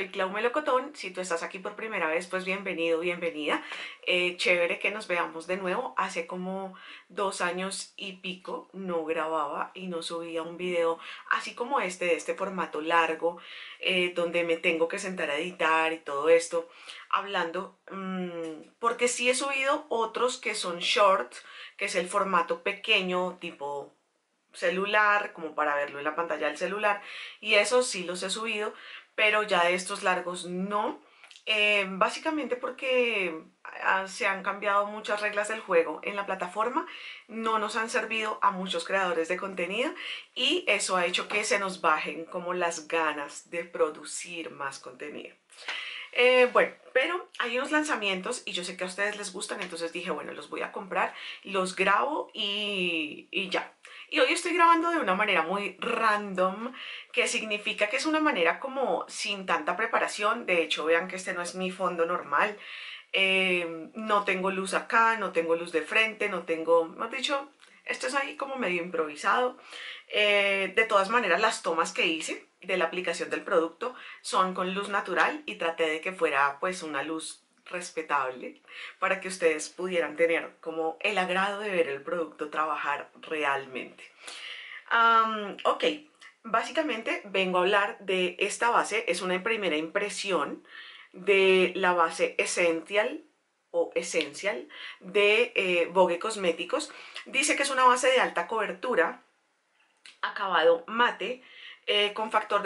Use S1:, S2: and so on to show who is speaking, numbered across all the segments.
S1: soy Clau Melocotón. Si tú estás aquí por primera vez, pues bienvenido, bienvenida. Chévere que nos veamos de nuevo. Hace como 2 años y pico no grababa y no subía un video así como de este formato largo, donde me tengo que sentar a editar y todo esto, hablando, porque sí he subido otros que son short, que es el formato pequeño, tipo celular, como para verlo en la pantalla del celular, y esos sí los he subido, pero ya de estos largos no. Básicamente porque se han cambiado muchas reglas del juego en la plataforma, no nos han servido a muchos creadores de contenido y eso ha hecho que se nos bajen como las ganas de producir más contenido. Bueno, pero hay unos lanzamientos y yo sé que a ustedes les gustan, entonces dije, bueno, los voy a comprar, los grabo y ya. Y hoy estoy grabando de una manera muy random, que significa que es una manera como sin tanta preparación. De hecho, vean que este no es mi fondo normal. No tengo luz acá, no tengo luz de frente, no tengo, hemos dicho, esto es ahí como medio improvisado. De todas maneras, las tomas que hice de la aplicación del producto son con luz natural y traté de que fuera pues una luz respetable para que ustedes pudieran tener como el agrado de ver el producto trabajar realmente. Ok, básicamente vengo a hablar de esta base. Es una primera impresión de la base Essential de Vogue Cosméticos. Dice que es una base de alta cobertura, acabado mate, con factor de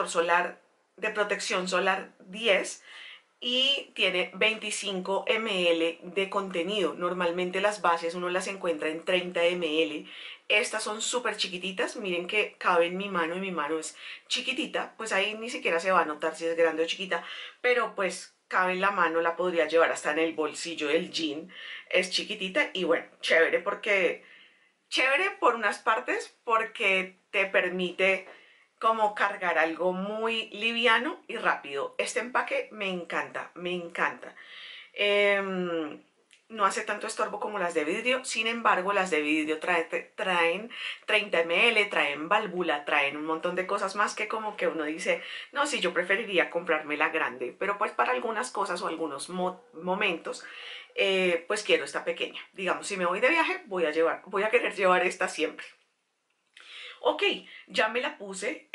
S1: protección solar 10 y tiene 25 ml de contenido. Normalmente las bases uno las encuentra en 30 ml. Estas son súper chiquititas, miren que cabe en mi mano y mi mano es chiquitita, pues ahí ni siquiera se va a notar si es grande o chiquita, pero pues cabe en la mano, la podría llevar hasta en el bolsillo del jean. Es chiquitita y bueno, chévere por unas partes porque te permite como cargar algo muy liviano y rápido. Este empaque me encanta, me encanta. No hace tanto estorbo como las de vidrio, sin embargo las de vidrio traen 30 ml, traen válvula, traen un montón de cosas más que como que uno dice, no, sí, yo preferiría comprarme la grande, pero pues para algunas cosas o algunos momentos, pues quiero esta pequeña. Digamos, si me voy de viaje, voy a querer llevar esta siempre. Ok, ya me la puse.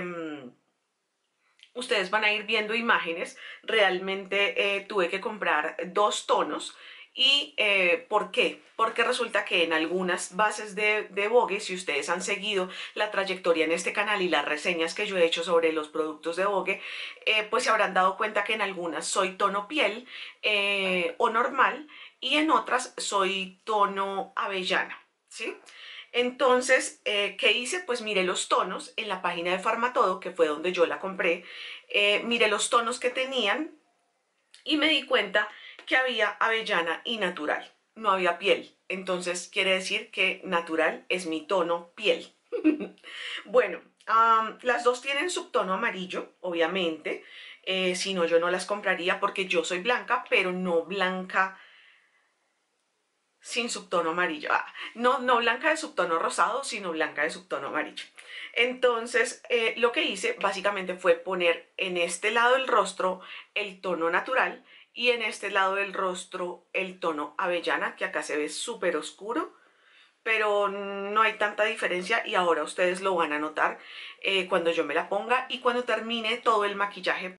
S1: Ustedes van a ir viendo imágenes. Realmente tuve que comprar 2 tonos. ¿Y por qué? Porque resulta que en algunas bases de Vogue, si ustedes han seguido la trayectoria en este canal y las reseñas que yo he hecho sobre los productos de Vogue, pues se habrán dado cuenta que en algunas soy tono piel o normal y en otras soy tono avellana, ¿sí? Entonces, ¿qué hice? Pues miré los tonos en la página de Farmatodo, que fue donde yo la compré. Miré los tonos que tenían y me di cuenta que había avellana y natural, no había piel. Entonces quiere decir que natural es mi tono piel. Bueno, las dos tienen subtono amarillo, obviamente. Si no, yo no las compraría porque yo soy blanca, pero no blanca sin subtono amarillo. No blanca de subtono rosado, sino blanca de subtono amarillo. Entonces, lo que hice básicamente fue poner en este lado del rostro el tono natural y en este lado del rostro el tono avellana, que acá se ve súper oscuro, pero no hay tanta diferencia y ahora ustedes lo van a notar cuando yo me la ponga y cuando termine todo el maquillaje.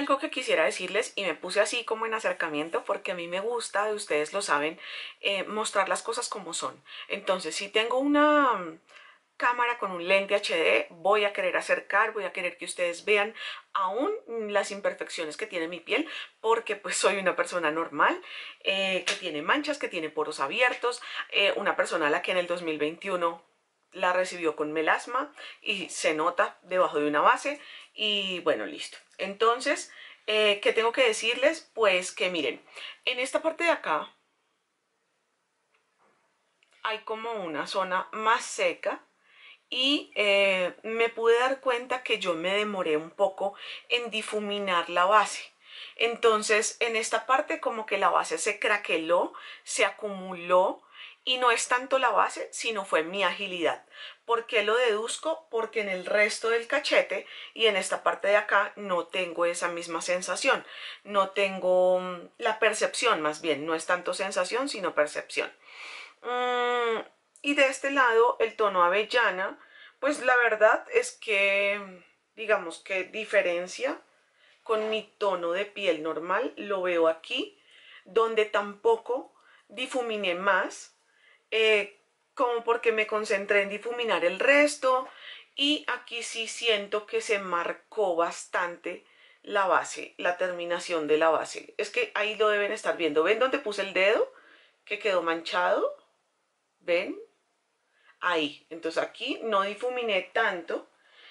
S1: algo que quisiera decirles y me puse así como en acercamiento porque a mí me gusta, y ustedes lo saben, mostrar las cosas como son. Entonces, si tengo una cámara con un lente HD, voy a querer acercar, voy a querer que ustedes vean aún las imperfecciones que tiene mi piel, porque pues soy una persona normal, que tiene manchas, que tiene poros abiertos, una persona a la que en el 2021 la recibió con melasma y se nota debajo de una base y bueno, listo. Entonces, ¿qué tengo que decirles? Pues que miren, en esta parte de acá hay como una zona más seca y me pude dar cuenta que yo me demoré un poco en difuminar la base. Entonces, en esta parte como que la base se craqueló, se acumuló y no es tanto la base, sino fue mi agilidad. ¿Por qué lo deduzco? Porque en el resto del cachete y en esta parte de acá no tengo esa misma sensación. No tengo la percepción, más bien, no es tanto sensación, sino percepción. Y de este lado, el tono avellana, pues la verdad es que, digamos que diferencia con mi tono de piel normal, lo veo aquí, donde tampoco difuminé más, como porque me concentré en difuminar el resto, y aquí sí siento que se marcó bastante la base, la terminación de la base. Es que ahí lo deben estar viendo. ¿Ven dónde puse el dedo? Que quedó manchado. ¿Ven? Ahí. Entonces aquí no difuminé tanto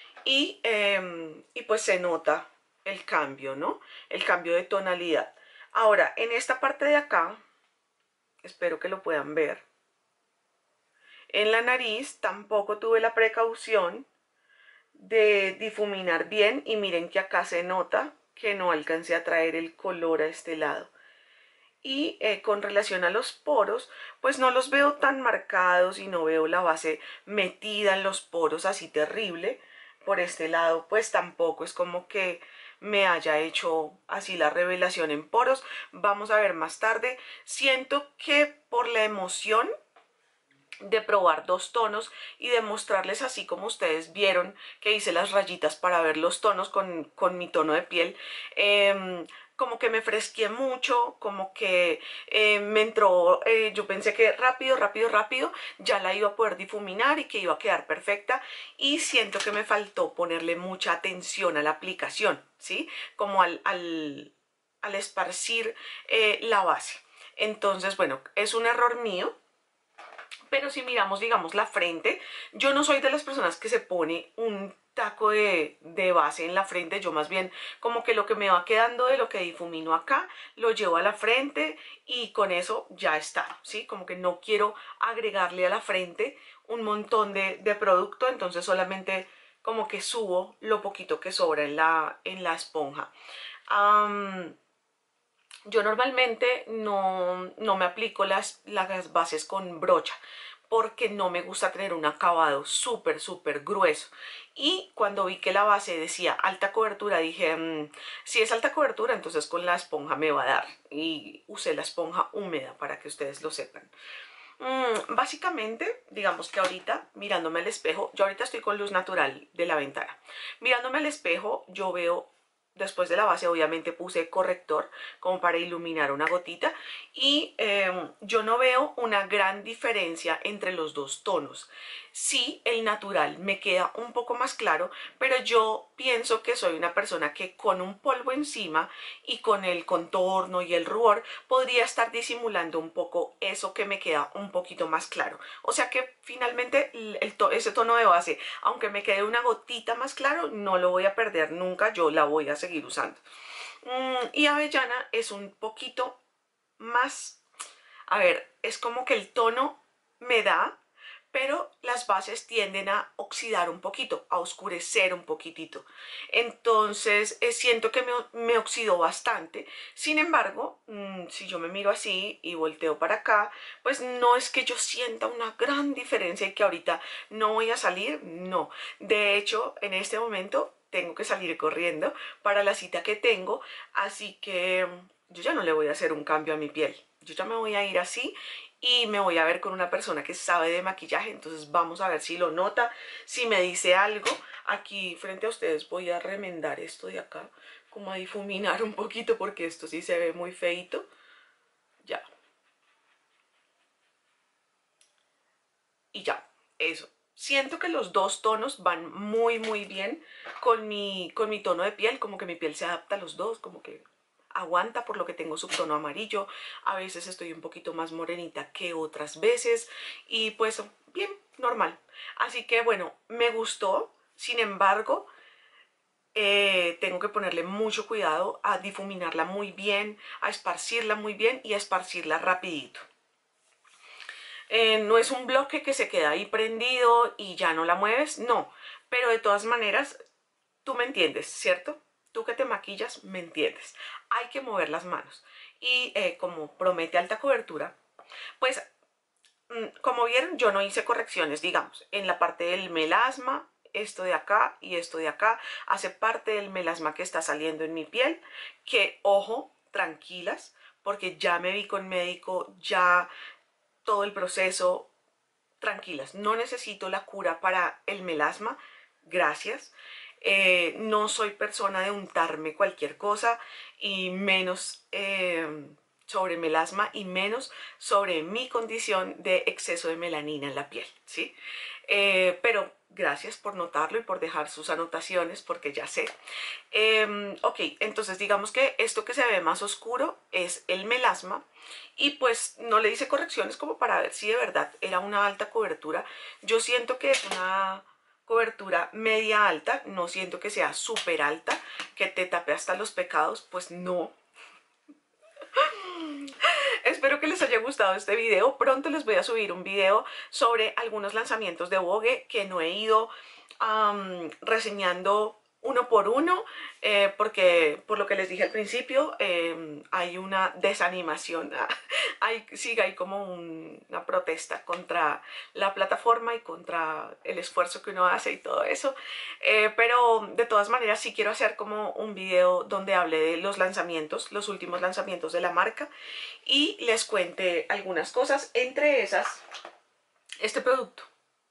S1: y pues se nota el cambio, ¿no? El cambio de tonalidad. Ahora, en esta parte de acá, espero que lo puedan ver, en la nariz tampoco tuve la precaución de difuminar bien y miren que acá se nota que no alcancé a traer el color a este lado. Y con relación a los poros, pues no los veo tan marcados y no veo la base metida en los poros así terrible. Por este lado, pues tampoco es como que me haya hecho así la revelación en poros. Vamos a ver más tarde. Siento que por la emoción de probar dos tonos y de mostrarles así como ustedes vieron que hice las rayitas para ver los tonos con mi tono de piel, como que me fresqué mucho, como que me entró, yo pensé que rápido, rápido, rápido ya la iba a poder difuminar y que iba a quedar perfecta, y siento que me faltó ponerle mucha atención a la aplicación, ¿sí? Como al esparcir la base. Entonces, bueno, es un error mío. Pero si miramos, digamos, la frente, yo no soy de las personas que se pone un taco de base en la frente. Yo más bien como que lo que me va quedando de lo que difumino acá, lo llevo a la frente y con eso ya está, ¿sí? Como que no quiero agregarle a la frente un montón de producto, entonces solamente como que subo lo poquito que sobra en la esponja. Yo normalmente no me aplico las bases con brocha porque no me gusta tener un acabado súper, súper grueso. Y cuando vi que la base decía alta cobertura, dije, si es alta cobertura, entonces con la esponja me va a dar. Y usé la esponja húmeda para que ustedes lo sepan. Básicamente, digamos que ahorita, mirándome al espejo, yo ahorita estoy con luz natural de la ventana. Mirándome al espejo, yo veo, después de la base obviamente puse corrector como para iluminar una gotita, y yo no veo una gran diferencia entre los dos tonos. Sí, el natural me queda un poco más claro, pero yo pienso que soy una persona que con un polvo encima y con el contorno y el rubor podría estar disimulando un poco eso que me queda un poquito más claro. O sea que finalmente ese tono de base, aunque me quede una gotita más claro, no lo voy a perder nunca, yo la voy a seguir usando. Y avellana es un poquito más, a ver, es como que el tono me da, pero las bases tienden a oxidar un poquito, a oscurecer un poquitito. Entonces siento que me oxidó bastante. Sin embargo, si yo me miro así y volteo para acá, pues no es que yo sienta una gran diferencia y que ahorita no voy a salir, no. De hecho, en este momento tengo que salir corriendo para la cita que tengo, así que yo ya no le voy a hacer un cambio a mi piel. Yo ya me voy a ir así y me voy a ver con una persona que sabe de maquillaje, entonces vamos a ver si lo nota, si me dice algo. Aquí frente a ustedes voy a remendar esto de acá como a difuminar un poquito porque esto sí se ve muy feito. Ya. Y ya, eso. Siento que los dos tonos van muy bien con mi tono de piel, como que mi piel se adapta a los dos, como que aguanta, por lo que tengo subtono amarillo. A veces estoy un poquito más morenita que otras veces y pues bien, normal. Así que bueno, me gustó. Sin embargo, tengo que ponerle mucho cuidado a difuminarla muy bien, a esparcirla muy bien y a esparcirla rapidito. No es un bloque que se queda ahí prendido y ya no la mueves, no. Pero de todas maneras, tú me entiendes, ¿cierto? Tú que te maquillas, me entiendes. Hay que mover las manos. Y como promete alta cobertura, pues como vieron, yo no hice correcciones, digamos, en la parte del melasma. Esto de acá y esto de acá hace parte del melasma que está saliendo en mi piel, que ojo, tranquilas, porque ya me vi con médico, ya todo el proceso, tranquilas, no necesito la cura para el melasma, gracias. No soy persona de untarme cualquier cosa y menos sobre melasma y menos sobre mi condición de exceso de melanina en la piel, ¿sí? Pero gracias por notarlo y por dejar sus anotaciones porque ya sé. Ok, entonces digamos que esto que se ve más oscuro es el melasma y pues no le hice correcciones como para ver si de verdad era una alta cobertura. Yo siento que es una cobertura media alta, no siento que sea súper alta, que te tape hasta los pecados, pues no. Espero que les haya gustado este video. Pronto les voy a subir un video sobre algunos lanzamientos de Vogue que no he ido reseñando uno por uno, porque por lo que les dije al principio, hay una desanimación, hay como una protesta contra la plataforma y contra el esfuerzo que uno hace y todo eso, pero de todas maneras sí quiero hacer como un video donde hable de los lanzamientos, los últimos lanzamientos de la marca y les cuente algunas cosas, entre esas este producto.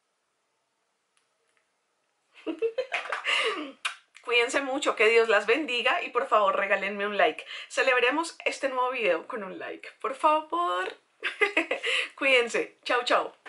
S1: Cuídense mucho, que Dios las bendiga y por favor regálenme un like. Celebremos este nuevo video con un like, por favor. Cuídense. Chao, chao.